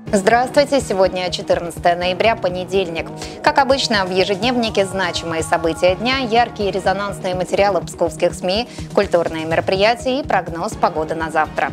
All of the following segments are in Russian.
Здравствуйте! Сегодня 14 ноября, понедельник. Как обычно, в ежедневнике значимые события дня, яркие резонансные материалы псковских СМИ, культурные мероприятия и прогноз погоды на завтра.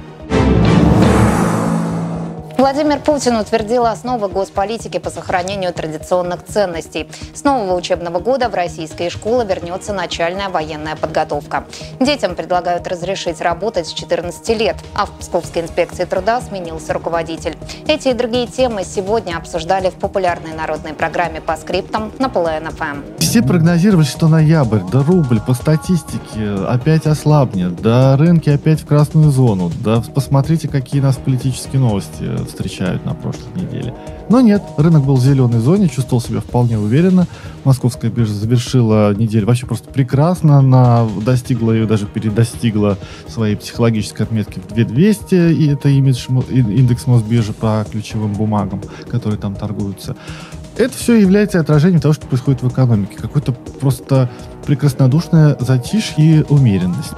Владимир Путин утвердил основы госполитики по сохранению традиционных ценностей. С нового учебного года в российские школы вернется начальная военная подготовка. Детям предлагают разрешить работать с 14 лет, а в Псковской инспекции труда сменился руководитель. Эти и другие темы сегодня обсуждали в популярной народной программе «По скриптам» на ПЛН-ФМ. Все прогнозировали, что ноябрь, да рубль по статистике опять ослабнет, да рынки опять в красную зону, да посмотрите, какие нас политические новости встречают на прошлой неделе. Но нет, рынок был в зеленой зоне, чувствовал себя вполне уверенно. Московская биржа завершила неделю вообще просто прекрасно, достигла ее, даже передостигла своей психологической отметки в 2200, и это индекс Мосбиржи по ключевым бумагам, которые там торгуются. Это все является отражением того, что происходит в экономике. Какое-то просто прекраснодушное затишье и умеренность.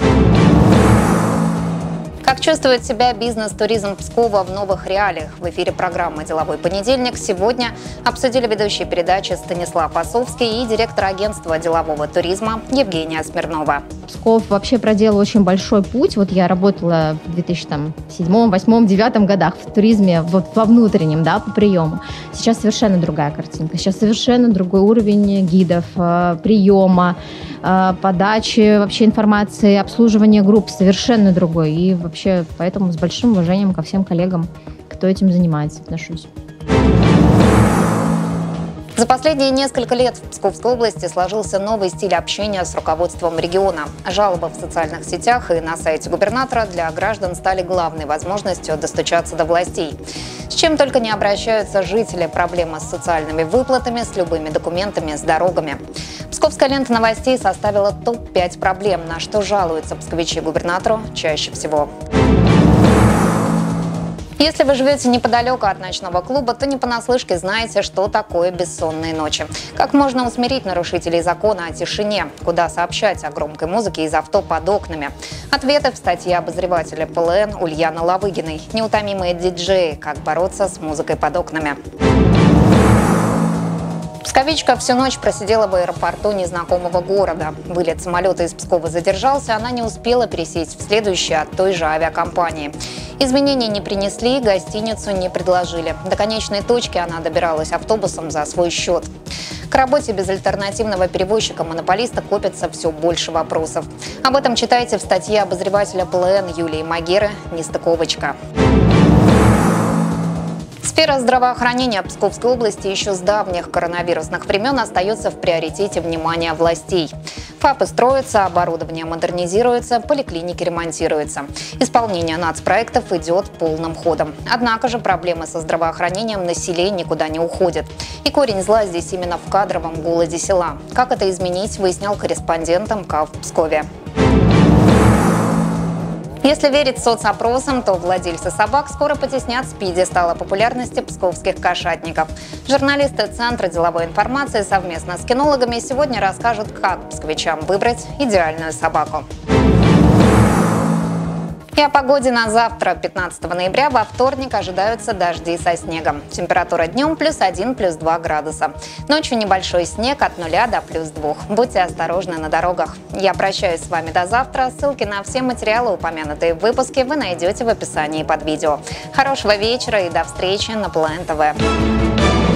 Как чувствует себя бизнес-туризм Пскова в новых реалиях? В эфире программы «Деловой понедельник» сегодня обсудили ведущие передачи Станислав Осовский и директор агентства делового туризма Евгения Смирнова. Псков вообще проделал очень большой путь. Вот я работала в 2007, 2008, 2009 годах в туризме во внутреннем, по приему. Сейчас совершенно другая картинка. Сейчас совершенно другой уровень гидов, приема, подачи вообще информации, обслуживания групп совершенно другой. И вообще поэтому с большим уважением ко всем коллегам, кто этим занимается, отношусь. За последние несколько лет в Псковской области сложился новый стиль общения с руководством региона. Жалобы в социальных сетях и на сайте губернатора для граждан стали главной возможностью достучаться до властей. С чем только не обращаются жители: проблемы с социальными выплатами, с любыми документами, с дорогами. Псковская лента новостей составила топ-5 проблем, на что жалуются псковичи губернатору чаще всего. Если вы живете неподалеку от ночного клуба, то не понаслышке знаете, что такое бессонные ночи. Как можно усмирить нарушителей закона о тишине? Куда сообщать о громкой музыке из авто под окнами? Ответы в статье обозревателя ПЛН Ульяны Лавыгиной. Неутомимые диджеи. Как бороться с музыкой под окнами. Псковичка всю ночь просидела в аэропорту незнакомого города. Вылет самолета из Пскова задержался, она не успела пересесть в следующий от той же авиакомпании. Изменений не принесли, гостиницу не предложили. До конечной точки она добиралась автобусом за свой счет. К работе безальтернативного перевозчика-монополиста копится все больше вопросов. Об этом читайте в статье обозревателя ПЛН Юлии Магеры «Нестыковочка». Сфера здравоохранения Псковской области еще с давних коронавирусных времен остается в приоритете внимания властей. ФАПы строятся, оборудование модернизируется, поликлиники ремонтируются. Исполнение нацпроектов идет полным ходом. Однако же проблемы со здравоохранением на селе никуда не уходят. И корень зла здесь именно в кадровом голоде села. Как это изменить, выяснял корреспондент МК в Пскове. Если верить соцопросам, то владельцы собак скоро потеснят с пьедестала популярности псковских кошатников. Журналисты Центра деловой информации совместно с кинологами сегодня расскажут, как псковичам выбрать идеальную собаку. И о погоде на завтра, 15 ноября, во вторник ожидаются дожди со снегом. Температура днем +1, +2 градуса. Ночью небольшой снег от 0 до +2. Будьте осторожны на дорогах. Я прощаюсь с вами до завтра. Ссылки на все материалы, упомянутые в выпуске, вы найдете в описании под видео. Хорошего вечера и до встречи на ПЛН ТВ.